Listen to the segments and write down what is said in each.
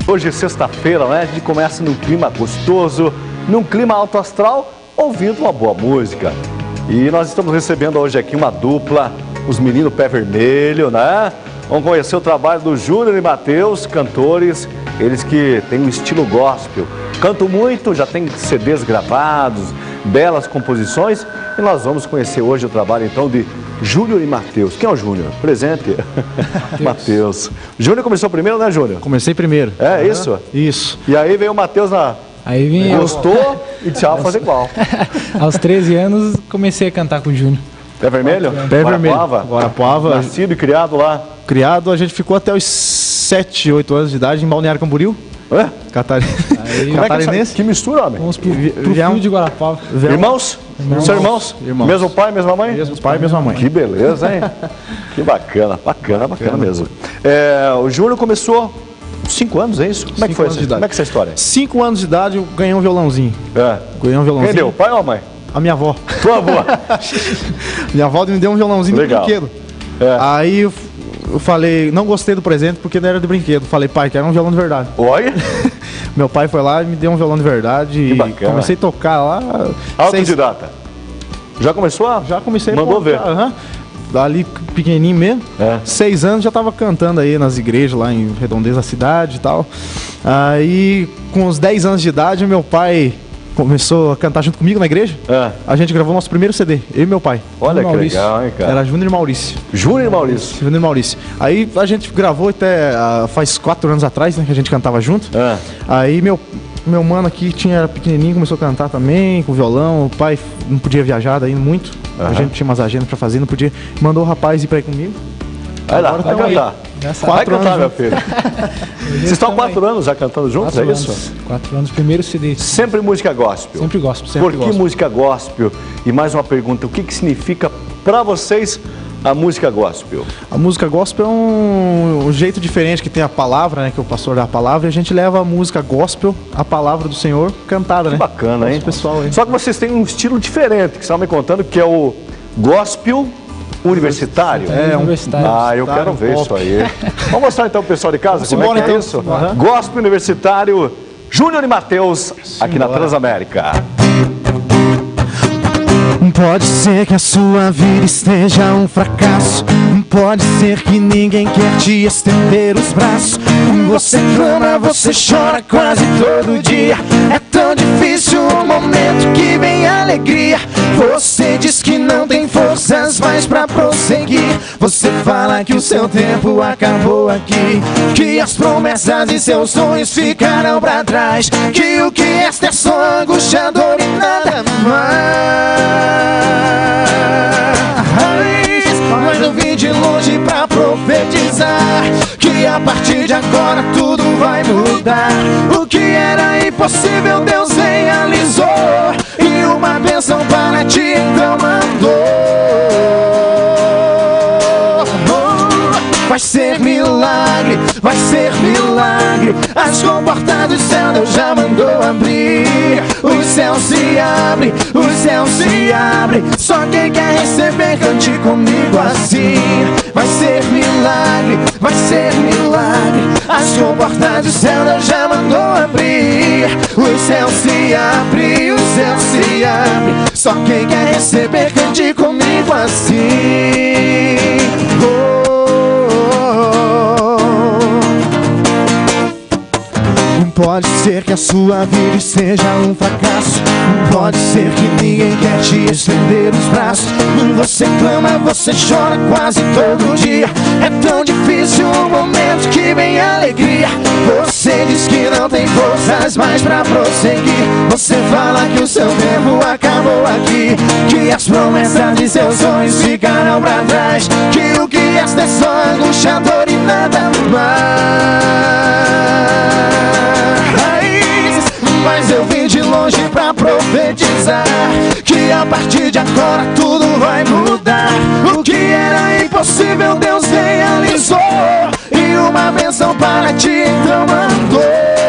Hoje é sexta-feira, né? A gente começa num clima gostoso, num clima alto astral, ouvindo uma boa música. E nós estamos recebendo hoje aqui uma dupla, os meninos Pé Vermelho, né? Vamos conhecer o trabalho do Júnior e Matheus, cantores, eles que têm um estilo gospel. Cantam muito, já tem CDs gravados, belas composições. E nós vamos conhecer hoje o trabalho então de Júnior e Matheus. Quem é o Júnior? Presente. Matheus. Júnior começou primeiro, né, Júnior? Comecei primeiro. É isso? Isso. E aí veio o Matheus na... Aí vim Gostou e tchau, fazer igual. Aos 13 anos comecei a cantar com o Júnior. Pé Vermelho? Pé Vermelho. Guarapuava. Nascido e criado lá. Criado, a gente ficou até os 7, 8 anos de idade em Balneário Camboriú. É? Catarinense. Que mistura, homem. Vamos pro fio de Guarapuava. Irmãos? São irmãos? Mesmo pai, mesma mãe? Mesmo pai, mesma mãe. Que beleza, hein? Que bacana, bacana mesmo. O Júnior começou 5 anos, é isso? Como é que foi essa história? Como é que é essa história? 5 anos de idade eu ganhei um violãozinho. Ganhei um violãozinho. Quem deu, pai ou mãe? A minha avó. Tua avó? Minha avó me deu um violãozinho de brinquedo. Aí eu falei, não gostei do presente porque não era de brinquedo. Falei, pai, quero um violão de verdade. Olha! Meu pai foi lá e me deu um violão de verdade. Que bacana. Comecei a tocar lá. Autodidata. Já começou a... Já comecei Mandou ver. Dali pequenininho mesmo. 6 anos já tava cantando aí nas igrejas lá em Redondeza da cidade e tal. Aí com uns 10 anos de idade meu pai começou a cantar junto comigo na igreja. A gente gravou nosso primeiro CD, eu e meu pai. Olha que legal, hein, cara? Era Júnior e Maurício. Júnior e Maurício. Júnior e Maurício. Aí a gente gravou até faz 4 anos atrás, né, que a gente cantava junto. Aí meu mano aqui era pequenininho, começou a cantar também, com violão. O pai não podia viajar daí muito. A gente tinha umas agendas pra fazer, não podia. Mandou o rapaz ir pra ir comigo. Vai lá, vai cantar. Vai cantar, meu filho. Vocês estão há 4 anos já cantando juntos, é isso? 4 anos, primeiro CD. Sempre música gospel? Sempre gospel. Por que música gospel? E mais uma pergunta, o que significa pra vocês a música gospel? A música gospel é um jeito diferente que tem a palavra, né? Que é o pastor dá a palavra, e a gente leva a música gospel, a palavra do Senhor, cantada, né? Que bacana, hein? Pessoal, hein? Só que vocês têm um estilo diferente, que você estava me contando, que é o gospel universitário. Universitário. Eu quero ver isso aí. Vamos mostrar então pro pessoal de casa como é que é isso? Gospel universitário, Júnior e Matheus, aqui na Transamérica. Pode ser que a sua vida esteja um fracasso. Pode ser que ninguém quer te estender os braços. Você clama, você chora quase todo dia. É tão difícil o momento que vem a alegria. Você diz que não tem forças mais pra prosseguir. Você fala que o seu tempo acabou aqui, que as promessas e seus sonhos ficaram pra trás, que o que resta é só angustiador e nada mais. Mas eu vim de longe pra profetizar que a partir de agora tudo vai mudar. O que era impossível Deus realizou, e uma bênção para ti então mandou. Vai ser milagre, vai ser milagre. As comportas do céu Deus já mandou abrir. Os céus se abrem, os céus se abrem. Só quem quer receber cante comigo assim. Vai ser milagre, vai ser milagre. As comportas do céu Deus já mandou abrir. Os céus se abrem, os céus se abrem. Só quem quer receber cante comigo assim. Pode ser que a sua vida seja um fracasso. Pode ser que ninguém quer te estender os braços. Você clama, você chora quase todo dia. É tão difícil o momento que vem a alegria. Você diz que não tem forças mais pra prosseguir. Você fala que o seu tempo acabou aqui, que as promessas de seus sonhos ficaram pra trás, que o que resta é só angústia, dor e nada mais. Mas eu vim de longe pra profetizar que a partir de agora tudo vai mudar. O que era impossível Deus realizou, e uma bênção para ti então mandou.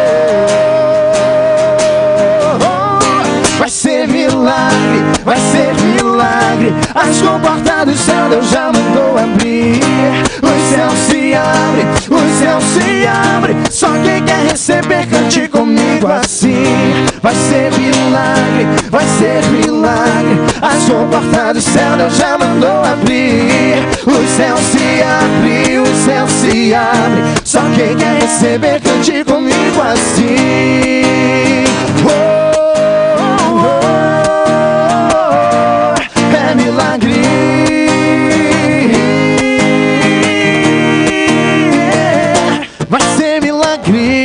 Vai ser milagre, vai ser milagre. As comportas do céu Deus já mandou abrir. Os céus se abrem, os céu se abre. Só quem quer receber, cante comigo assim. Vai ser milagre, vai ser milagre. A sua porta do céu Deus já mandou abrir. O céu se abre, o céu se abre. Só quem quer receber, cante comigo assim. Oh, oh, oh, é milagre. Vai ser milagre.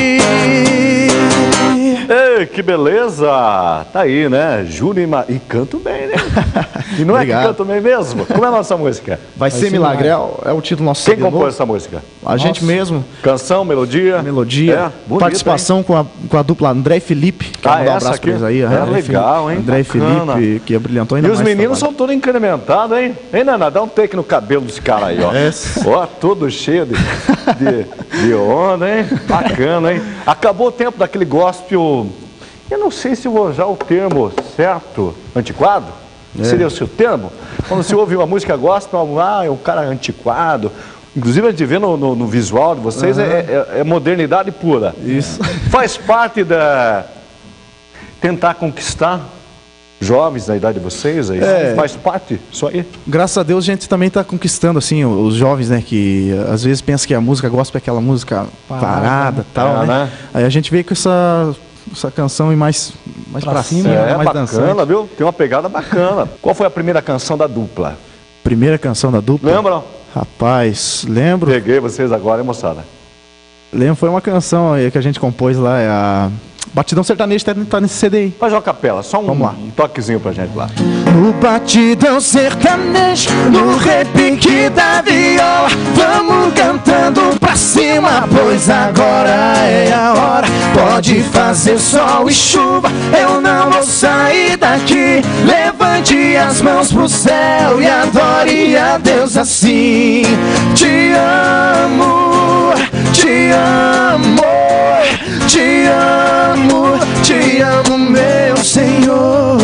Ei, que beleza! Tá aí, né? Júnior e canto bem, né? E não Obrigado. é que canto bem mesmo? Como é a nossa música? Vai ser milagre, é o título do nosso Quem CD compôs novo. essa música? A gente mesmo. Canção, melodia? Melodia, bonita, participação com a dupla André e Felipe. Quero mandar um essa abraço aqui? pra eles aí. É legal, hein? André e Bacana. Felipe, que brilhantou ainda E os mais. meninos são todos incrementados, hein? Hein, Naná? Dá um take no cabelo desse cara aí, ó. É. Ó, todo cheio de onda, hein? Bacana, hein? Acabou o tempo daquele gospel, eu não sei se vou usar o termo certo, antiquado? Seria o seu termo? Quando você ouve uma música gospel, é um cara antiquado. Inclusive a gente vê no visual de vocês, é modernidade pura. Isso. Faz parte da... tentar conquistar jovens da idade de vocês, aí faz parte, isso aí. Graças a Deus a gente também está conquistando assim os jovens, né, que às vezes pensam que a música gospel é aquela música parada e tal, né? Aí a gente veio com essa canção e mais pra cima, mais bacana, dançante. viu? Tem uma pegada bacana. Qual foi a primeira canção da dupla? Primeira canção da dupla? Lembram? Rapaz, lembro. Peguei vocês agora, hein, moçada? Lembro, foi uma canção aí que a gente compôs lá, é a Batidão Sertaneja, tá nesse CD aí. Faz uma capela, só um toquezinho pra gente lá. No batidão sertanejo, no repique da viola, vamos cantando pra cima, pois agora é a hora. Pode fazer sol e chuva, eu não vou sair daqui. Levante as mãos pro céu e adore a Deus assim. Te amo, te amo, te amo, te amo, meu Senhor.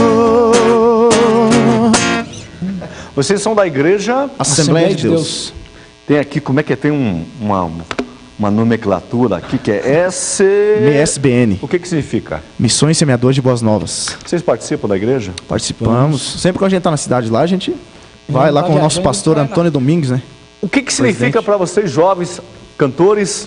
Vocês são da igreja Assembleia de Deus. Tem aqui, como é que é? Tem uma nomenclatura aqui que é MSBN. O que significa? Missões Semeadores de Boas Novas. Vocês participam da igreja? Participamos. Sempre que a gente tá na cidade lá, a gente vai lá com o nosso pastor Antônio Domingues, né? O que significa para vocês, jovens cantores,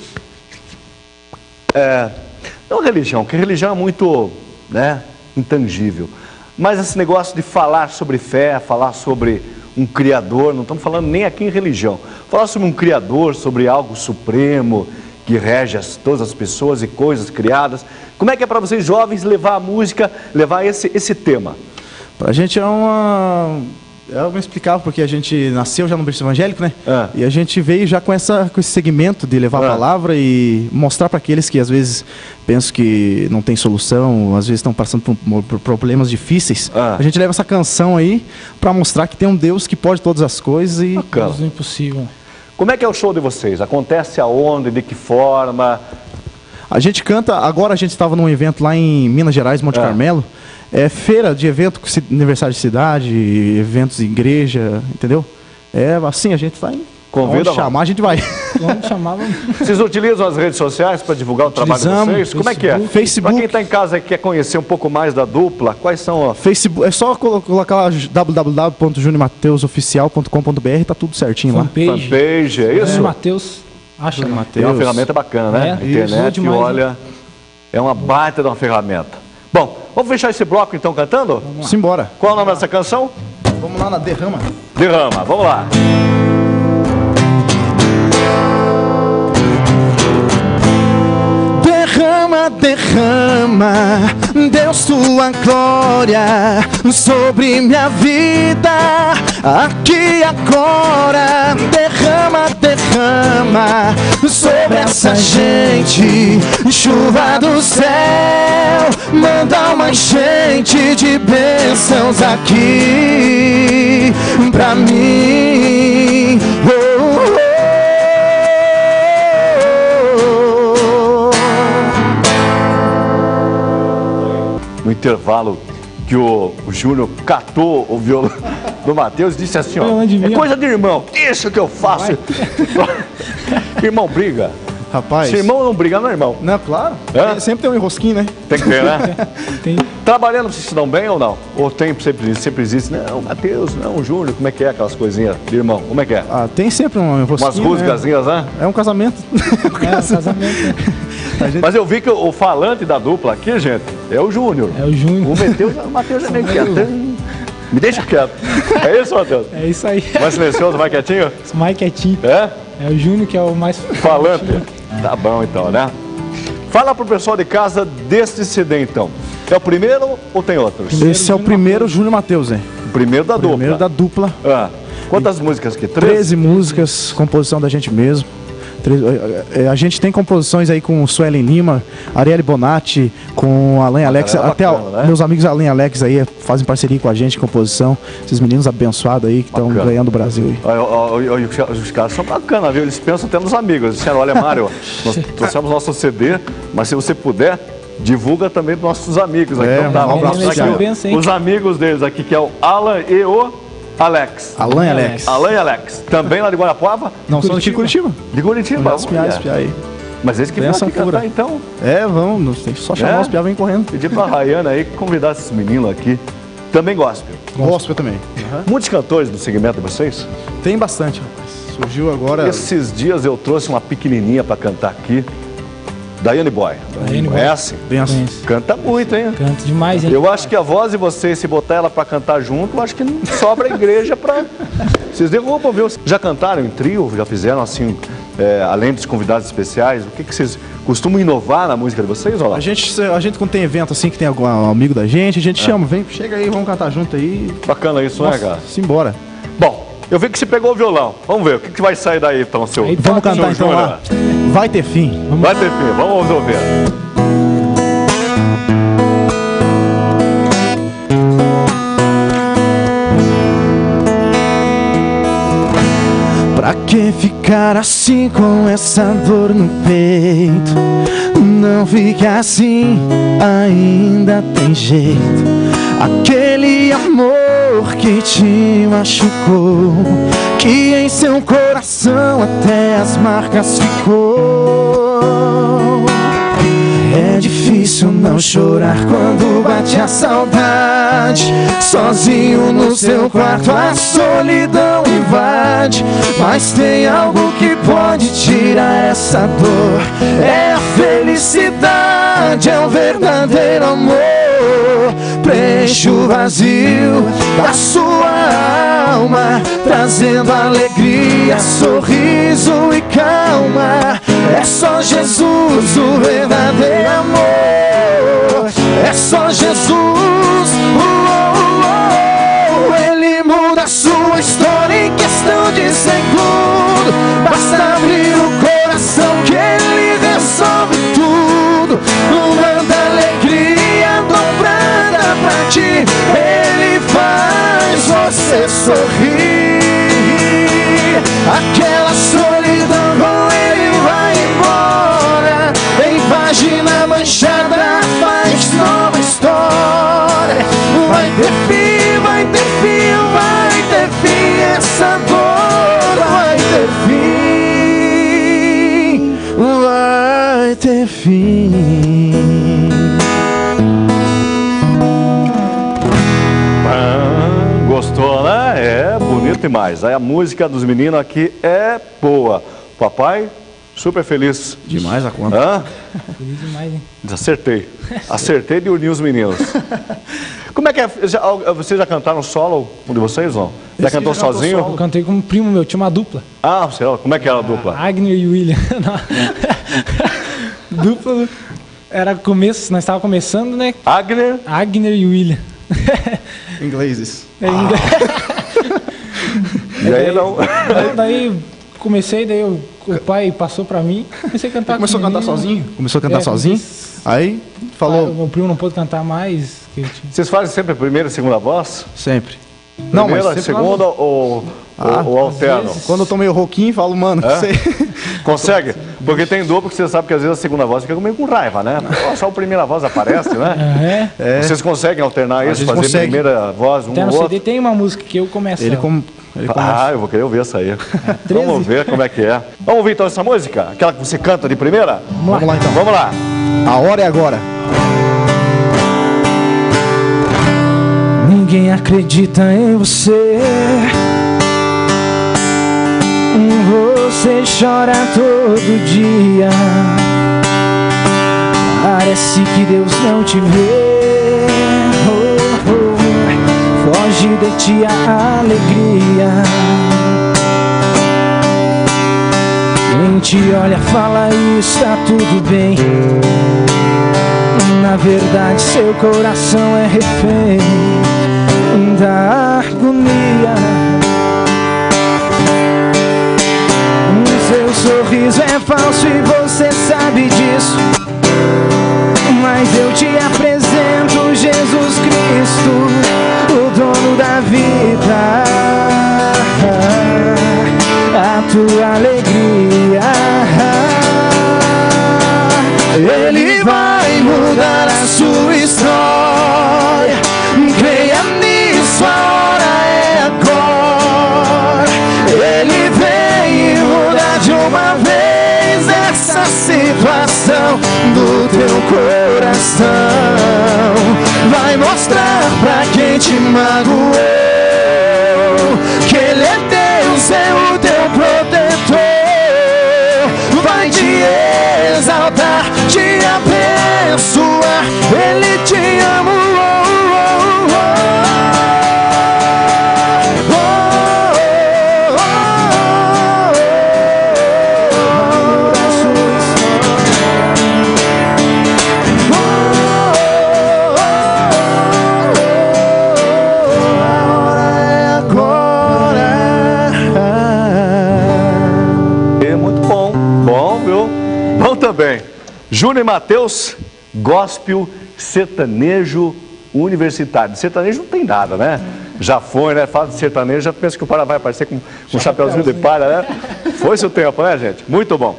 não religião, porque religião é muito, né, intangível, mas esse negócio de falar sobre fé, falar sobre um Criador, não estamos falando nem aqui em religião, falar sobre um Criador, sobre algo supremo, que rege todas as pessoas e coisas criadas. Como é que é para vocês, jovens, levar a música, levar esse tema? Pra gente eu me explicava, porque a gente nasceu já no berço evangélico, né? E a gente veio já com esse segmento de levar a palavra e mostrar para aqueles que às vezes pensam que não tem solução, às vezes estão passando por problemas difíceis. A gente leva essa canção aí para mostrar que tem um Deus que pode todas as coisas e Deus é impossível. Como é que é o show de vocês? Acontece aonde? De que forma? A gente canta, agora a gente estava num evento lá em Minas Gerais, Monte Carmelo. É feira de evento, aniversário de cidade, eventos de igreja, entendeu? É assim, a gente vai. Convida, chamar, a gente vai. Vamos chamar, Vocês utilizam as redes sociais para divulgar o trabalho de vocês? Como é que é? Facebook. Para quem está em casa e quer conhecer um pouco mais da dupla, quais são? Facebook, é só colocar lá www.juniormateusoficial.com.br, tá tudo certinho fanpage. lá. Fanpage, é isso? Matheus, acha lá. É uma ferramenta bacana, né? A internet, demais, olha, né? é uma baita de uma ferramenta. Bom, vamos fechar esse bloco então cantando? Simbora. Qual é o nome dessa canção? Vamos lá na Derrama. Derrama, vamos lá. Derrama, derrama, Deus, tua glória sobre minha vida, aqui agora. Derrama, derrama sobre essa gente, chuva do céu, manda uma enchente de bênçãos aqui pra mim. No intervalo que o Júnior catou o violão do Matheus e disse assim, ó, é coisa de irmão, isso que eu faço. Irmão briga? Rapaz. Se irmão não briga, não é irmão. Não, claro. É? Sempre tem um enrosquinho, né? Tem que ter, né? Tem. Trabalhando, vocês se dão bem ou não? Ou sempre existe, não, Matheus, não, Júnior, como é que é aquelas coisinhas de irmão? Como é que é? Ah, tem sempre um enrosquinho. Umas rusgazinhas, né? É um casamento. É, um casamento. Mas eu vi que o falante da dupla aqui, gente, é o Júnior. É o Júnior. O Matheus é meio quieto. Me deixa quieto. É isso, Matheus? É isso aí. Mais silencioso, mais quietinho? Mais quietinho. É? É o Júnior que é o mais Falante. Tá bom então, né? Fala pro pessoal de casa deste CD então. É o primeiro ou tem outros? Esse é o primeiro Júnior Matheus, hein? O primeiro da dupla. Primeiro da dupla. Ah, quantas músicas aqui? 13 músicas, composição da gente mesmo. A gente tem composições aí com Suelen Lima, Arielle Bonatti, com Alan Alex. Até bacana, né? Meus amigos Alan e Alex aí fazem parceria com a gente em composição. Esses meninos abençoados aí que estão ganhando o Brasil aí. Os caras são bacanas, viu? Eles pensam até nos amigos. Eles disseram, olha, Mário, nós trouxemos nosso CD, mas se você puder, divulga também para nossos amigos aqui. Então, tá, vamos mostrar aqui os amigos deles aqui, que é o Alan e o Alex. Alan e Alex. Alan e Alex. Também lá de Guarapuava? Não, são de Curitiba. De Curitiba. Aí. Mas eles que vêm aqui cantar, então. É, vamos. Tem só chamar os piá, vem correndo. Pedir pra Rayana aí convidar esses meninos aqui. Também gospel. Gospel também. Muitos cantores no segmento de vocês? Tem bastante, rapaz. Surgiu agora... Esses dias eu trouxe uma pequenininha pra cantar aqui. Daiane Boy. Conhece? Canta muito, hein? Canta demais, hein? Eu acho que a voz de vocês, se botar ela pra cantar junto, eu acho que não sobra a igreja pra... Vocês derrubam, viu? Já cantaram em trio? Já fizeram assim, além dos convidados especiais? O que vocês costumam inovar na música de vocês? Ou lá? A gente quando tem evento assim, que tem algum amigo da gente, a gente chama, vem, chega aí, vamos cantar junto aí. Bacana isso, né, cara? Simbora. Bom, eu vi que você pegou o violão. Vamos ver, o que vai sair daí, então, seu... Aí, vamos cantar então lá. Vai ter fim. Vai ter fim, vamos ouvir. Pra que ficar assim com essa dor no peito? Não fica assim, ainda tem jeito. Aquele amor que te machucou, que em seu coração até as marcas ficou. É difícil não chorar quando bate a saudade. Sozinho no seu quarto a solidão invade. Mas tem algo que pode tirar essa dor. É a felicidade, é o verdadeiro amor. Preenche o vazio da sua alma, trazendo alegria, sorriso e calma. É só Jesus, o verdadeiro amor. É só Jesus, Ele muda a sua história em questão de segundo. Basta abrir o coração que Ele resolve tudo. Manda alegria dobrada pra ti. Ele faz você sorrir. Aquela solidão com Ele vai embora. Em página manchada faz nova história. Vai ter fim, vai ter fim, vai ter fim. Essa dor vai ter fim, vai ter fim. Gostou, né? É bonito demais. Aí a música dos meninos aqui é boa. Papai, super feliz. Demais a conta. Hã? Feliz demais, hein? Acertei. Acertei de unir os meninos. Como é que é? Vocês já cantaram solo, um de vocês, não? Já cantou sozinho? Eu cantei com um primo meu, tinha uma dupla. Ah, sei lá, como é que era a dupla? Agner e William. Dupla era começo, nós estávamos começando, né? Agner e William. Ingleses. E aí não. Daí comecei, daí o pai passou pra mim, comecei a cantar. Começou a cantar sozinho? Começou a cantar sozinho? Aí falou. Meu primo não pôde cantar mais. Vocês fazem sempre a primeira e segunda voz? Sempre. Primeira, segunda ou Ou alterno? Quando eu tô meio rouquinho, falo, mano, sei. Consegue? Porque tem dupla que você sabe que às vezes a segunda voz fica meio com raiva, né? Só a primeira voz aparece, né? Vocês conseguem alternar isso, fazer a primeira voz, um Até ou no outro? CD tem uma música que eu começo. Ele começa. Eu vou querer ouvir essa aí. Vamos ver como é que é. Vamos ouvir então essa música? Aquela que você canta de primeira? Vamos lá então. Vamos lá. A hora é agora. Ninguém acredita em você. Você chora todo dia. Parece que Deus não te vê. Foge de ti a alegria. Quem te olha fala está tudo bem. Na verdade seu coração é refém da agonia. Seu sorriso é falso e você sabe disso. Mas eu te apresento Jesus Cristo, o dono da vida, a tua alegria. Ele vai mudar a sua história. Creia nisso, a hora é agora. Ele vem mudar de uma vez essa situação do teu coração. Vai mostrar pra quem te magoou que Ele é Deus, é o teu protetor. Vai te exaltar, te abençoar. Ele te ama. Também. Júnior e Matheus, gospel sertanejo universitário. Sertanejo não tem nada, né? Já foi, né? Fala de sertanejo, já pensa que o cara vai aparecer com um chapeuzinho de palha, né? Foi seu tempo, né, gente? Muito bom.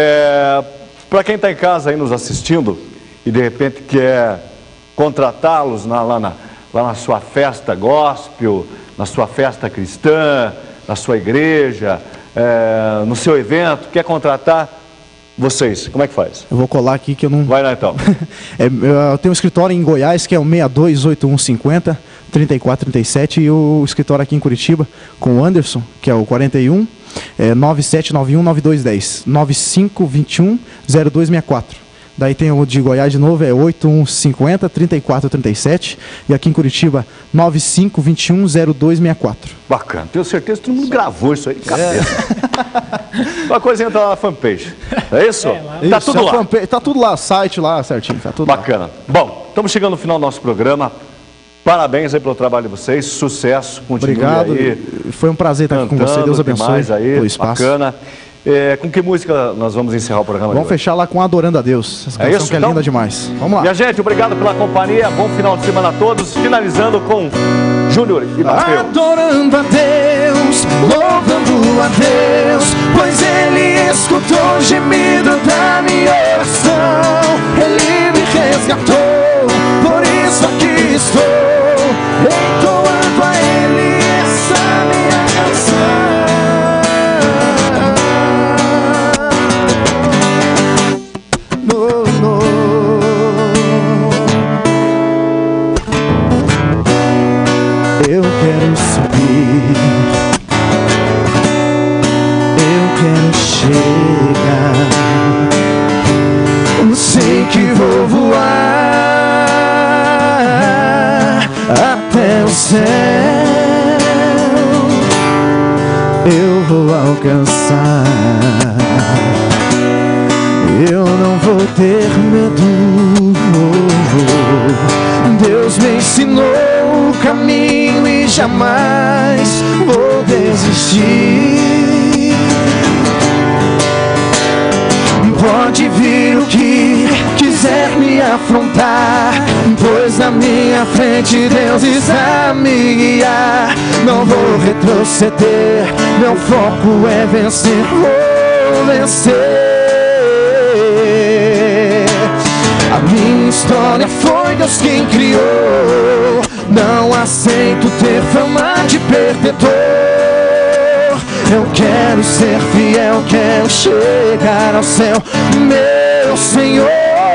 Para quem está em casa aí nos assistindo e de repente quer contratá-los lá na sua festa gospel, na sua festa cristã, na sua igreja, no seu evento, quer contratar vocês, como é que faz? Eu vou colar aqui que eu não... Vai lá então. Eu tenho um escritório em Goiás que é o 628150 3437 e o escritório aqui em Curitiba com o Anderson, que é o 41 9791 9210 9521 0264. Daí tem o de Goiás de novo, é 8150 3437 e aqui em Curitiba 9521 0264. Bacana, tenho certeza que todo mundo gravou isso aí de cabeça. Uma coisa entra lá na fanpage, é isso? Tá tudo lá. Fanpage, tá tudo lá, site lá certinho, tá tudo bacana. Lá. Bom, estamos chegando no final do nosso programa. Parabéns aí pelo trabalho de vocês, sucesso, continue. Obrigado, aí. Foi um prazer estar aqui com você, Deus abençoe aí, o espaço. Bacana. Com que música nós vamos encerrar o programa? Vamos fechar lá com Adorando a Deus. Essa canção que é linda demais. Vamos lá. Minha gente, obrigado pela companhia. Bom final de semana a todos. Finalizando com Júnior e Matheus. Adorando a Deus, louvando a Deus, pois Ele escutou o gemido da minha oração. Ele me resgatou, por isso aqui estou, entoando a Ele essa minha canção. Eu quero subir, eu quero chegar, eu sei que vou voar até o céu, eu vou alcançar, eu não vou ter medo. Deus me ensinou o caminho e jamais vou desistir. Pode vir o que quiser me afrontar, pois na na minha frente, Deus está me guiar. Não vou retroceder, meu foco é vencer, vou vencer. A minha história foi Deus quem criou. Não aceito ter fama de perdedor. Eu quero ser fiel, quero chegar ao céu, meu Senhor.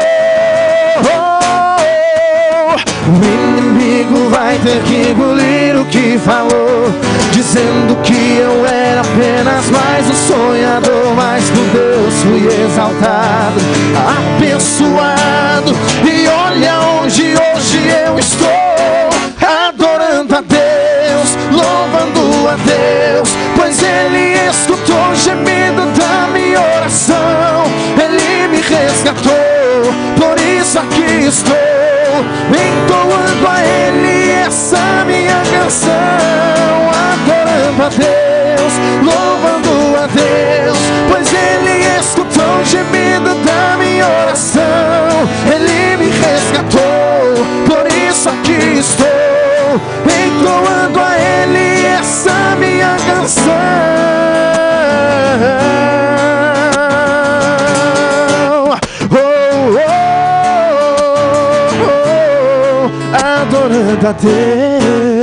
O inimigo vai ter que engolir o que falou, dizendo que eu era apenas mais um sonhador. Mas por Deus fui exaltado, abençoado, e olha onde hoje eu estou, adorando a Deus, louvando a Deus, pois Ele escutou o gemido da minha oração. Ele me resgatou, por isso aqui estou, entoando a Ele essa minha canção. Adorando a Deus, louvando a Deus, pois Ele escutou o gemido da minha oração. Ele me resgatou, por isso aqui estou, entoando a Ele essa minha canção. Adorando a Deus.